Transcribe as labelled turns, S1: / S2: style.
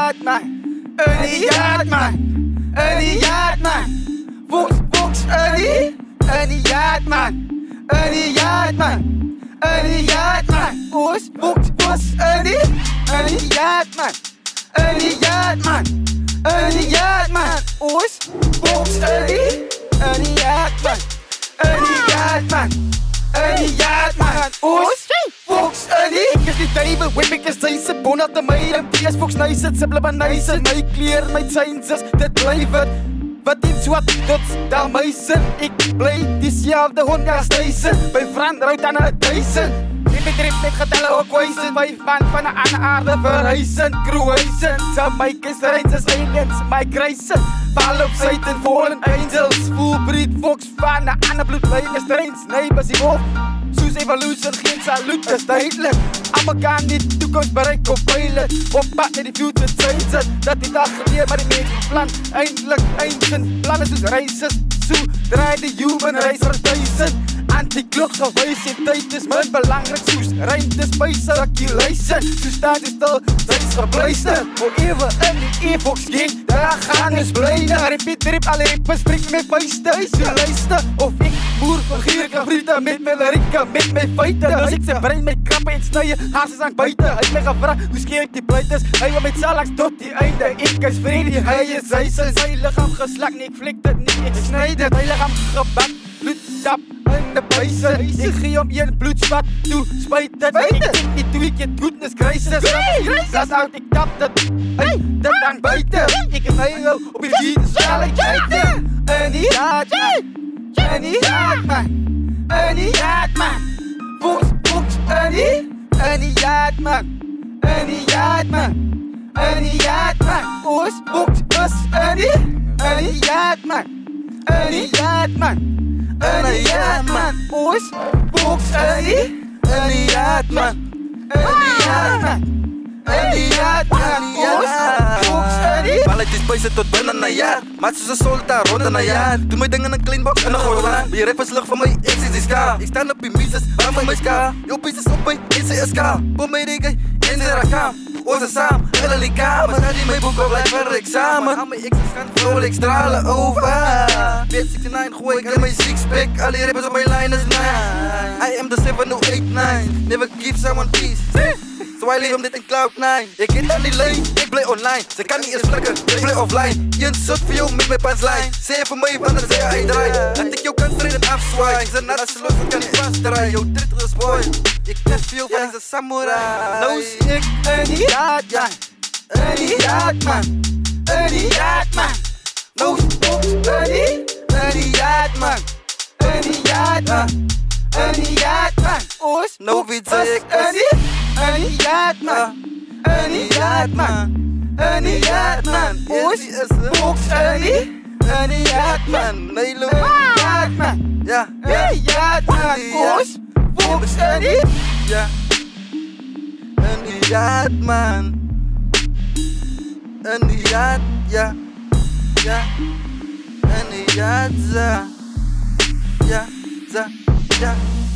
S1: yacht man, een yacht man, een yacht man. Fox, een yacht man, een yacht man, een yacht man. Fox, een yacht man, een yacht man, een yacht man. Fox, een yacht man, een yacht man, een yacht man. Fox, ik is die table, whip ik is deze bon uit de meiden. PS Fox nice, het simpele maar nice. My kleer, my changes, dit blijft het. Wat iets wat tot daar meisen. Ik blij diezelfde hond als deze. Bij Fran ruit aan het duizend. Trip met getallen ook wijzen. 5 man van de aarde verhuizen. Cruisen, zijn my kiss reizes, aliens, my kruisen. Val op Satan, fallen angels. Full breed Fox van de andere bloedlijnen. Strains, neighbors, die wolf. Soos evolution, geen saluut, dat is duidelijk. Amerikaan die de toekomst bereikt op pijlen. Op pad naar die future changes. Dat die dag geleerd, maar die mensen plan. Eindelijk, zijn plannen soos reizes. Zo draait de human racer duizend. Anti-klok geweest in tijd is mijn belangrijk. Soos ruimte, space, circulation. Zo staat je stil, steeds verblijsten. Voor eeuwen in die e-Fox game, daar gaan is blijden. Repeat, alle rippen, spring met vuisten. Zo luister, of ik boer, gierige vrienden met mijn rikken, met mijn feiten. Dus ik zijn brein met krappen en snijden, hazes aan buiten. Hij heeft mij gevraagd, hoe scheer ik die pleiters? Hij wil met zalaks tot die einde. Ik is vrede, hij is zijzen. Zijn lichaam geslakt, nee, ik flik het niet, ik snijd het. Zijn lichaam gebakt, bloedtap in de pijzen. Ik gee om je bloedspat toe, spijt het. Ik denk niet toe, ik het goedness crisis. Dat uit, ik tap dat, dat aan buiten. Ik heb heel op je giet, zal ik kijken. En die raad man, en die raad man, en die raad man. Fox, en die raad man, en die raad man, en die raad man. Fox, en die raad man, en die raad man. Een yacht man, Fox, een yacht man, een yacht man, een yacht man, Fox, balletjes buizen tot bijna na jaar. Maat soos een soldaar, ronde na jaar. Doe mijn dingen in een klein box en een gordel. Bij je rappers lucht van mij, ik zie die ska. Ik sta op je mises, aan van mijn ska. Jouw pieces op mij, in zijn ska. Boom mij regen, in zijn rakam. Onze samen, hele lichaam. Maar die mijn boek op lijf voor examen. Aan mijn exes gaan vrolijk stralen over. Bitch 69, gooi ik in mijn sixpack. Alle rappers op mijn line is 9. I am the 7089. Never give someone peace. So I leave hem dit in cloud 9. Ik hit aan die lane, ik blijf online. Ze kan niet eens flikken, ik blijf offline. Je soort voor jou met mijn punchline. Zeg voor mij, want dan zeg hij draai. Laat ik jou kan strijden afzwaai. Ze naast als ze los, dan kan ik vastdraaien. Jouw trit is boy. Ik ken veel van deze samurai. Nou zie ik een yacht man, een yacht man, een yacht man. Nou Fox, een yacht man, een yacht man, een yacht man. Nou wie zeg ik een yacht man, een yacht man, een yacht man. Fox, een yacht man, nee loop, yacht man, ja, een yacht man. Fox, ja, een yacht man, een yacht, ja, ja, een yacht, ja, ja.